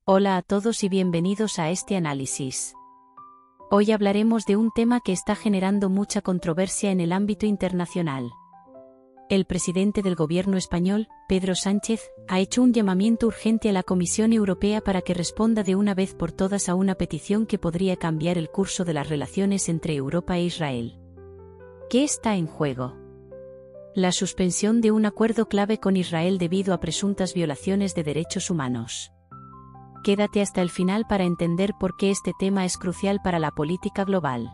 Hola a todos y bienvenidos a este análisis. Hoy hablaremos de un tema que está generando mucha controversia en el ámbito internacional. El presidente del gobierno español, Pedro Sánchez, ha hecho un llamamiento urgente a la Comisión Europea para que responda de una vez por todas a una petición que podría cambiar el curso de las relaciones entre Europa e Israel. ¿Qué está en juego? La suspensión de un acuerdo clave con Israel debido a presuntas violaciones de derechos humanos. Quédate hasta el final para entender por qué este tema es crucial para la política global.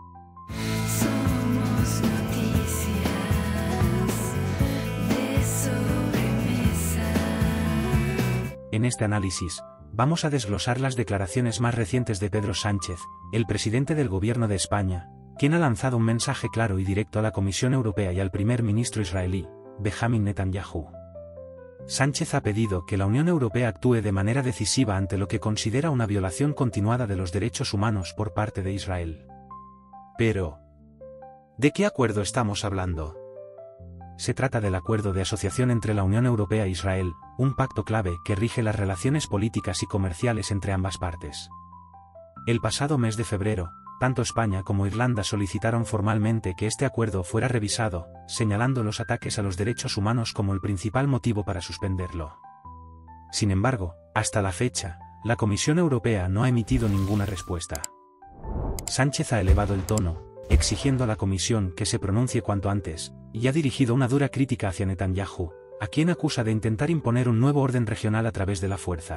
En este análisis, vamos a desglosar las declaraciones más recientes de Pedro Sánchez, el presidente del Gobierno de España, quien ha lanzado un mensaje claro y directo a la Comisión Europea y al primer ministro israelí, Benjamin Netanyahu. Sánchez ha pedido que la Unión Europea actúe de manera decisiva ante lo que considera una violación continuada de los derechos humanos por parte de Israel. Pero, ¿de qué acuerdo estamos hablando? Se trata del acuerdo de asociación entre la Unión Europea e Israel, un pacto clave que rige las relaciones políticas y comerciales entre ambas partes. El pasado mes de febrero, tanto España como Irlanda solicitaron formalmente que este acuerdo fuera revisado, señalando los ataques a los derechos humanos como el principal motivo para suspenderlo. Sin embargo, hasta la fecha, la Comisión Europea no ha emitido ninguna respuesta. Sánchez ha elevado el tono, exigiendo a la Comisión que se pronuncie cuanto antes, y ha dirigido una dura crítica hacia Netanyahu, a quien acusa de intentar imponer un nuevo orden regional a través de la fuerza.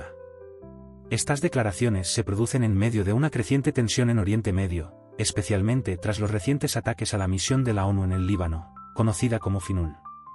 Estas declaraciones se producen en medio de una creciente tensión en Oriente Medio, especialmente tras los recientes ataques a la misión de la ONU en el Líbano, conocida como FINUL.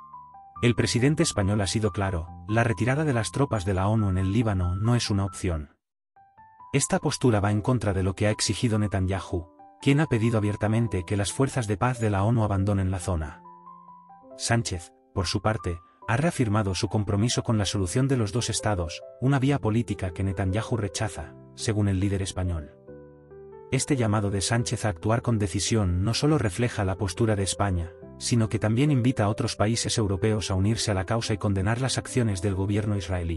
El presidente español ha sido claro: la retirada de las tropas de la ONU en el Líbano no es una opción. Esta postura va en contra de lo que ha exigido Netanyahu, quien ha pedido abiertamente que las fuerzas de paz de la ONU abandonen la zona. Sánchez, por su parte, ha reafirmado su compromiso con la solución de los dos estados, una vía política que Netanyahu rechaza, según el líder español. Este llamado de Sánchez a actuar con decisión no solo refleja la postura de España, sino que también invita a otros países europeos a unirse a la causa y condenar las acciones del gobierno israelí.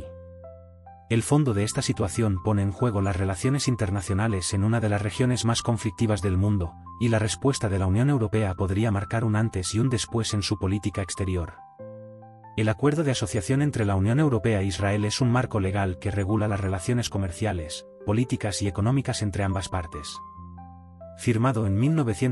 El fondo de esta situación pone en juego las relaciones internacionales en una de las regiones más conflictivas del mundo, y la respuesta de la Unión Europea podría marcar un antes y un después en su política exterior. El acuerdo de asociación entre la Unión Europea e Israel es un marco legal que regula las relaciones comerciales, políticas y económicas entre ambas partes. Firmado en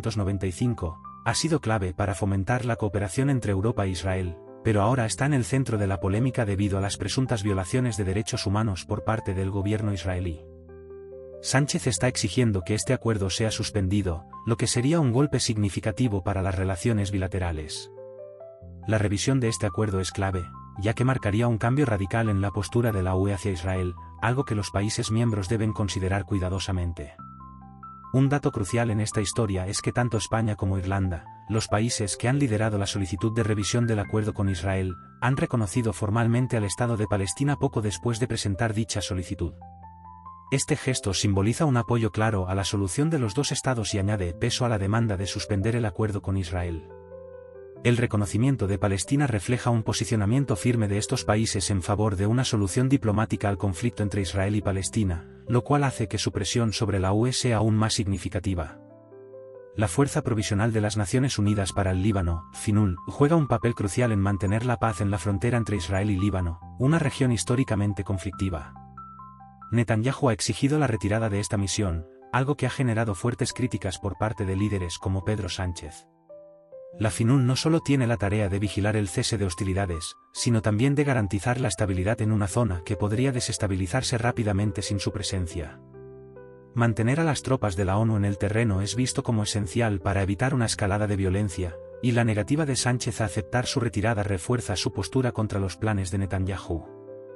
1995, ha sido clave para fomentar la cooperación entre Europa e Israel, pero ahora está en el centro de la polémica debido a las presuntas violaciones de derechos humanos por parte del gobierno israelí. Sánchez está exigiendo que este acuerdo sea suspendido, lo que sería un golpe significativo para las relaciones bilaterales. La revisión de este acuerdo es clave, ya que marcaría un cambio radical en la postura de la UE hacia Israel, algo que los países miembros deben considerar cuidadosamente. Un dato crucial en esta historia es que tanto España como Irlanda, los países que han liderado la solicitud de revisión del acuerdo con Israel, han reconocido formalmente al Estado de Palestina poco después de presentar dicha solicitud. Este gesto simboliza un apoyo claro a la solución de los dos estados y añade peso a la demanda de suspender el acuerdo con Israel. El reconocimiento de Palestina refleja un posicionamiento firme de estos países en favor de una solución diplomática al conflicto entre Israel y Palestina, lo cual hace que su presión sobre la UE sea aún más significativa. La Fuerza Provisional de las Naciones Unidas para el Líbano, FINUL, juega un papel crucial en mantener la paz en la frontera entre Israel y Líbano, una región históricamente conflictiva. Netanyahu ha exigido la retirada de esta misión, algo que ha generado fuertes críticas por parte de líderes como Pedro Sánchez. La FINUL no solo tiene la tarea de vigilar el cese de hostilidades, sino también de garantizar la estabilidad en una zona que podría desestabilizarse rápidamente sin su presencia. Mantener a las tropas de la ONU en el terreno es visto como esencial para evitar una escalada de violencia, y la negativa de Sánchez a aceptar su retirada refuerza su postura contra los planes de Netanyahu.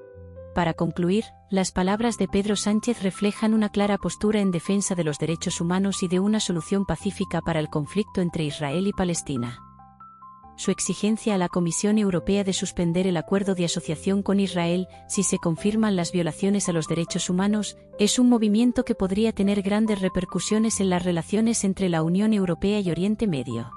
Para concluir, las palabras de Pedro Sánchez reflejan una clara postura en defensa de los derechos humanos y de una solución pacífica para el conflicto entre Israel y Palestina. Su exigencia a la Comisión Europea de suspender el acuerdo de asociación con Israel, si se confirman las violaciones a los derechos humanos, es un movimiento que podría tener grandes repercusiones en las relaciones entre la Unión Europea y Oriente Medio.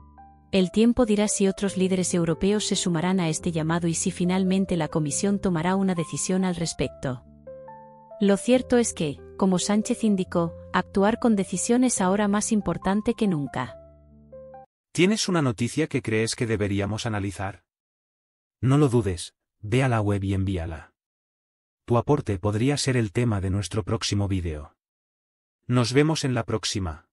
El tiempo dirá si otros líderes europeos se sumarán a este llamado y si finalmente la Comisión tomará una decisión al respecto. Lo cierto es que, como Sánchez indicó, actuar con decisión es ahora más importante que nunca. ¿Tienes una noticia que crees que deberíamos analizar? No lo dudes, ve a la web y envíala. Tu aporte podría ser el tema de nuestro próximo vídeo. Nos vemos en la próxima.